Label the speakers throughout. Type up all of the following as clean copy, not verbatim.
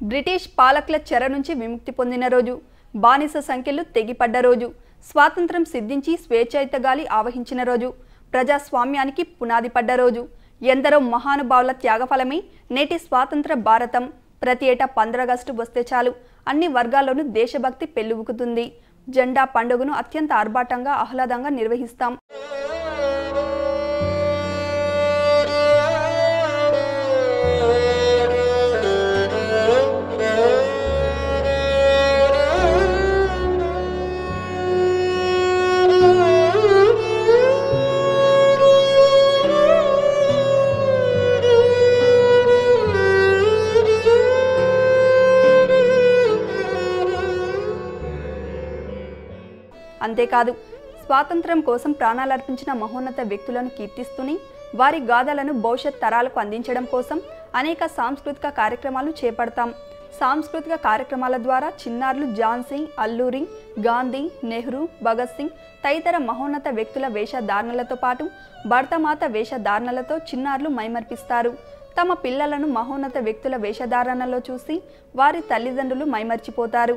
Speaker 1: British పాలకుల చెర నుంచి విముక్తి పొందిన రోజు, బానిస సంఖ్యలు తెగిపడ్డ రోజు, స్వాతంత్రం సిద్ధించి స్వేచ్ఛాయుత గాలి ఆవహించిన రోజు, ప్రజాస్వామ్యానికి పునాది పడ్డ రోజు, ఎందరో మహానుభావుల త్యాగఫలమే నేటి స్వాతంత్ర భారతం. ప్రతి ఏటా 15 ఆగస్టు వస్తే చాలు అన్ని వర్గాల్లోనూ దేశభక్తి పెల్లుబుకుతుంది. జెండా పండుగను అత్యంత ఆర్భాటంగా ఆహ్లాదంగా నిర్వహిస్తాం. అంతేకాదు, స్వాతంత్ర్యం కోసం ప్రాణాలర్పించిన మహోన్నత వ్యక్తులను కీర్తిస్తూనే వారి గాథలను భవిష్యత్ తరాలకు అందించడం కోసం అనేక సాంస్కృతిక కార్యక్రమాలు చేపడతాం. సాంస్కృతిక కార్యక్రమాల ద్వారా చిన్నారులు ఝాన్సీ, అల్లూరి, గాంధీ, నెహ్రూ, భగత్ సింగ్ తదితర మహోన్నత వ్యక్తుల వేషధారణలతో పాటు భరతమాత వేషధారణలతో చిన్నారులు మైమర్పిస్తారు. తమ పిల్లలను మహోన్నత వ్యక్తుల వేషధారణలో చూసి వారి తల్లిదండ్రులు మైమర్చిపోతారు.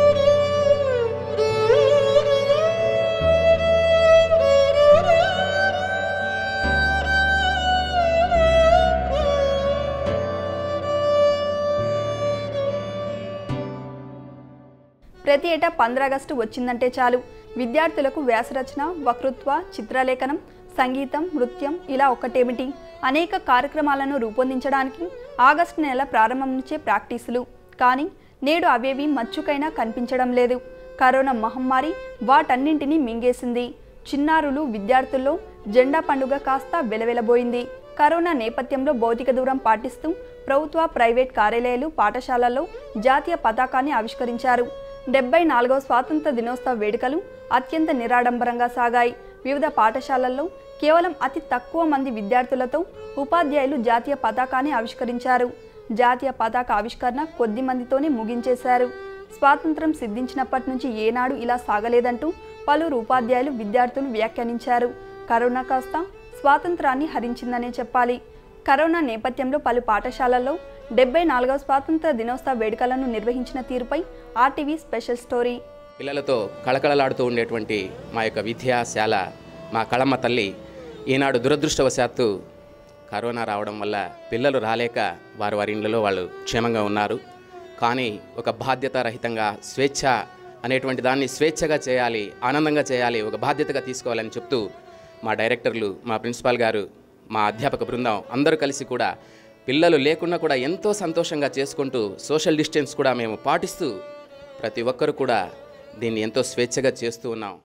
Speaker 1: ప్రతి ఏటా 15 ఆగస్టు వచ్చిందంటే చాలు విద్యార్థులకు వ్యాసరచన, వక్తృత్వ, చిత్రలేఖనం, సంగీతం, నృత్యం ఇలా ఒక్కటేమిటి అనేక కార్యక్రమాలను రూపొందించడానికి ఆగస్టు నెల ప్రారంభం నుంచే ప్రాక్టీసులు. కానీ నేడు అవేవి మచ్చుకైనా కనిపించడం లేదు. కరోనా మహమ్మారి వాటన్నింటినీ మింగేసింది. చిన్నారులు, విద్యార్థుల్లో జెండా పండుగ కాస్త వెలవెలబోయింది. కరోనా నేపథ్యంలో భౌతిక దూరం పాటిస్తూ ప్రభుత్వ, ప్రైవేట్ కార్యాలయాలు, పాఠశాలల్లో జాతీయ పతాకాన్ని ఆవిష్కరించారు. 74వ స్వాతంత్ర దినోత్సవ వేడుకలు అత్యంత నిరాడంబరంగా సాగాయి. వివిధ పాఠశాలల్లో కేవలం అతి తక్కువ మంది విద్యార్థులతో ఉపాధ్యాయులు జాతీయ పతాకాన్ని ఆవిష్కరించారు. జాతీయ పతాక ఆవిష్కరణ కొద్ది మందితోనే ముగించేశారు. స్వాతంత్రం సిద్ధించినప్పటి నుంచి ఏనాడు ఇలా సాగలేదంటూ పలువురు ఉపాధ్యాయులు, విద్యార్థులు వ్యాఖ్యానించారు. కరోనా కాస్త స్వాతంత్రాన్ని హరించిందనే చెప్పాలి. కరోనా నేపథ్యంలో పలు పాఠశాలల్లో 74వ స్వాతంత్ర దినోత్సవ వేడుకలను నిర్వహించిన తీరుపై ఆర్టీవీ స్పెషల్ స్టోరీ.
Speaker 2: పిల్లలతో కళకళలాడుతూ ఉండేటువంటి మా యొక్క విద్యాశాల, మా కళమ్మ తల్లి ఈనాడు దురదృష్టవశాత్తు కరోనా రావడం వల్ల పిల్లలు రాలేక వారి వారి ఇళ్లలో వాళ్ళు క్షేమంగా ఉన్నారు. కానీ ఒక బాధ్యత రహితంగా స్వేచ్ఛ అనేటువంటి దాన్ని స్వేచ్ఛగా చేయాలి, ఆనందంగా చేయాలి, ఒక బాధ్యతగా తీసుకోవాలని చెప్తూ మా డైరెక్టర్లు, మా ప్రిన్సిపాల్ గారు, మా అధ్యాపక బృందం అందరూ కలిసి కూడా పిల్లలు లేకున్నా కూడా ఎంతో సంతోషంగా చేసుకుంటూ సోషల్ డిస్టెన్స్ కూడా మేము పాటిస్తూ ప్రతి ఒక్కరు కూడా దీన్ని ఎంతో స్వేచ్ఛగా చేస్తూ ఉన్నాం.